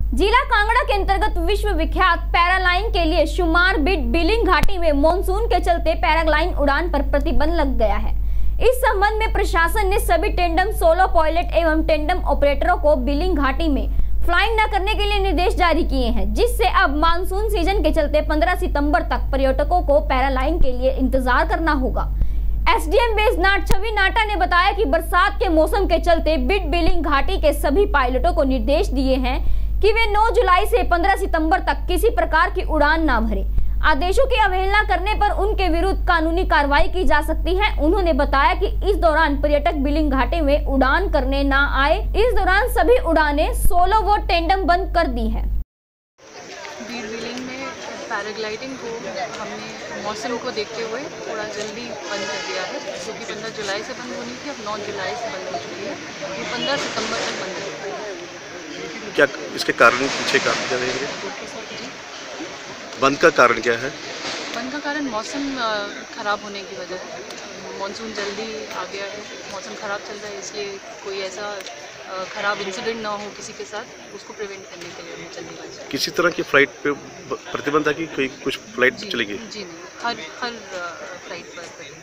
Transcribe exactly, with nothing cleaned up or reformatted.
जिला कांगड़ा के अंतर्गत विश्व विख्यात पैरालाइन के लिए शुमार बिट बिलिंग घाटी में मानसून के चलते पैराग्लाइन उड़ान पर प्रतिबंध लग गया है। इस संबंध में प्रशासन ने सभी टेंडम सोलो पायलट एवं टेंडम ऑपरेटरों को बिलिंग घाटी में फ्लाइंग न करने के लिए निर्देश जारी किए हैं, जिससे अब मानसून सीजन के चलते पंद्रह सितंबर तक पर्यटकों को पैरालाइन के लिए इंतजार करना होगा। एसडीएम बैजनाथ छवि नाटा ने बताया कि बरसात के मौसम के चलते बिट बिलिंग घाटी के सभी पायलटों को निर्देश दिए हैं कि वे नौ जुलाई से पंद्रह सितंबर तक किसी प्रकार की उड़ान ना भरें। आदेशों की अवहेलना करने पर उनके विरुद्ध कानूनी कार्रवाई की जा सकती है। उन्होंने बताया कि इस दौरान पर्यटक बिलिंग घाटी में उड़ान करने ना आए। इस दौरान सभी उड़ानें सोलो व टेंडम बंद कर दी है। बीट बिलिंग में पैराग्लाइडिंग को हमने मौसम को देखते हुए थोड़ा जल्दी बंद कर दिया है, जो कि पंद्रह जुलाई से बंद होनी थी, अब नौ जुलाई से बंद हो चुकी है। ये पंद्रह सितंबर तक बंद होगी। क्या इसके कारण पीछे कारण क्या रहेंगे? बंद का कारण क्या है? बंद का कारण मौसम ख़राब होने की वजह है। मानसून जल्दी आ गया है, मौसम ख़राब चल रहा है, इसलिए कोई ऐसा ख़राब इंसिडेंट ना हो किसी के साथ, उसको प्रिवेंट करने के लिए हमें जल्दीबाजी। किसी तरह की फ्लाइट पे प्रतिबंध है कि कोई कुछ फ्लाइट चलेगी? जी नहीं, हर हर फ्लाइट पर